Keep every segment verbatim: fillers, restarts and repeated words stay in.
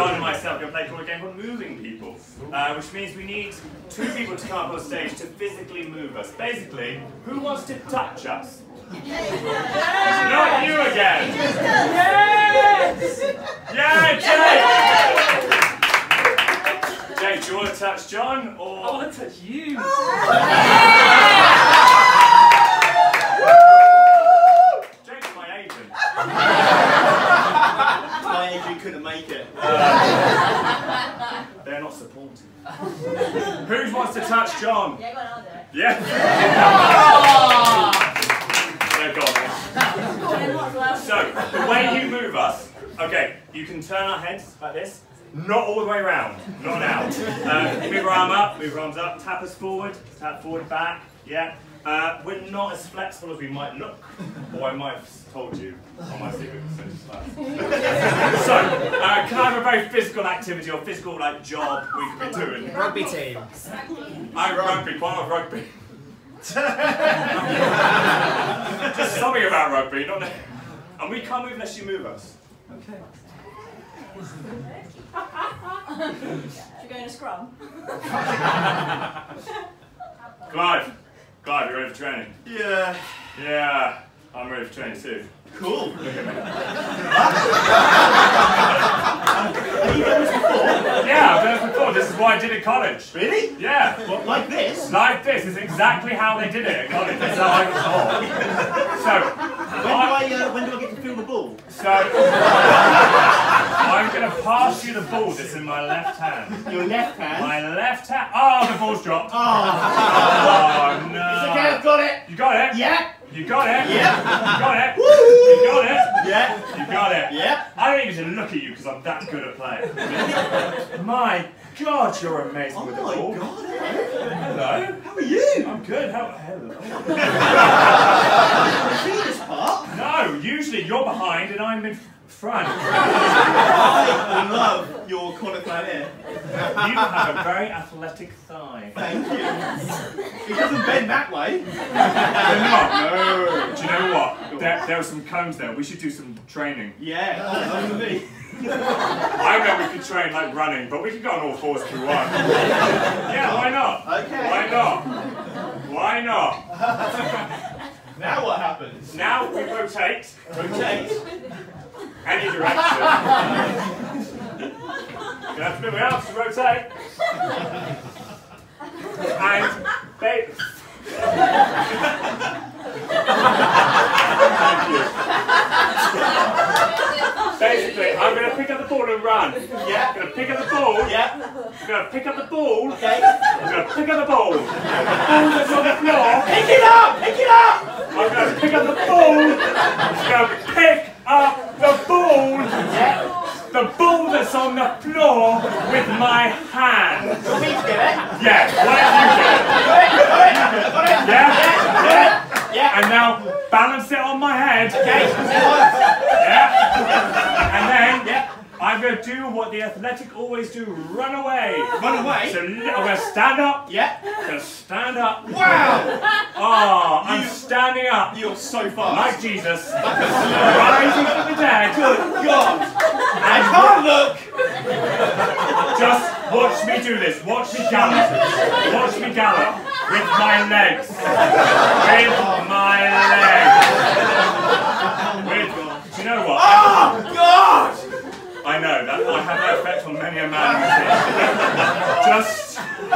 John and myself are going to play called a game called Moving People, uh, which means we need two people to come up on stage to physically move us. Basically, who wants to touch us? Not you again! Yes! Yeah, Jake! Jake, do you want to touch John, or...? I want to touch you! Jake's my agent. My agent couldn't make it. Uh, they're not supportive. Who wants to touch John? Yeah, go on, I'll do it. Yeah? They're gone. So, the way you move us, okay, you can turn our heads like this, not all the way around, not now. Uh, move our arm up, move our arms up, tap us forward, tap forward, back, yeah. Uh, we're not as flexible as we might look, or I might have told you on my secret message class. So, uh, can I have a very physical activity or physical like job we could be doing? Rugby team. I'm rugby, quite a lot of rugby. Just something about rugby, not the... And we can't move unless you move us. Okay. Should we go in a scrum? Clive, Clive, you ready for training? Yeah. Yeah, I'm ready for training too. Cool. Look at me. Have you done this before? Yeah, I've done it before. This is what I did at college. Really? Yeah. What, like this? Like this is exactly how they did it at college. That's how I was taught. So, When do I, uh, when do I get to feel the ball? so I'm going to pass you the ball that's in my left hand. Your left hand? My left hand. Oh, the ball's dropped. Oh. Oh, no. It's okay, I've got it. You got it? Yeah. You got it? Yeah. You got it? Woo. You got it? Yeah. You got it? Yeah. I don't even need to look at you because I'm that good at playing. My God, you're amazing Oh with the my ball. God. Hello. How are you? I'm good. How? Hello. See this part? No, usually you're behind and I'm in front. I love your cauliflower hair. You have a very athletic thigh. Thank you. It doesn't bend that way. They're not. No. Do you know what? There, there are some cones there. We should do some training. Yeah, that's with me. I know we could train like running, but we could go on all fours through one. Yeah, why not? Okay. Why not? Why not? Now what happens? Now we rotate. Rotate. Any direction. You have to move out to rotate. And they. Thank you. Basically, I'm going to pick up the ball and run. Yeah. I'm going to pick up the ball. Yeah. I'm going to pick up the ball. Okay. I'm going to pick up the ball. The ball that's on the floor. Pick it up! Pick it up! I'm going to pick up the ball. I'm going to pick up the ball. Yeah. The ball that's on the floor with my hand. You want me to get it? Yeah. Why don't you get it? Got it! Got it! Got it! Yeah. Yeah! Yeah! And now balance it on my head. Okay. Yeah. And then Yeah. I'm going to do what the athletic always do, run away. Run away? So I'm going to stand up. Yeah. I'm going to stand up. Wow! Oh, I'm You- standing up. You're so fast. Like Jesus. Rising from the dead. Good God! I And can't look! just watch me do this. Watch me gallop. Watch me gallop. With my legs. With my legs. With, do you know what? Oh God! I know, that I have that effect on many a man who's here. Just,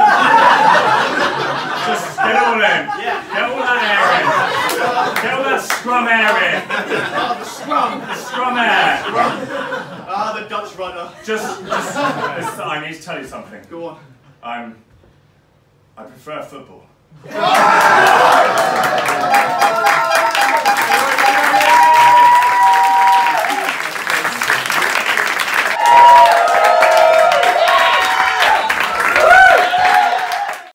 just get it all in. Yeah. Get all that air in. Get all that scrum air in. Oh, the scrum! The scrum air. Ah, the Dutch runner. Just, just, this, I need to tell you something. Go on. I'm, I prefer football.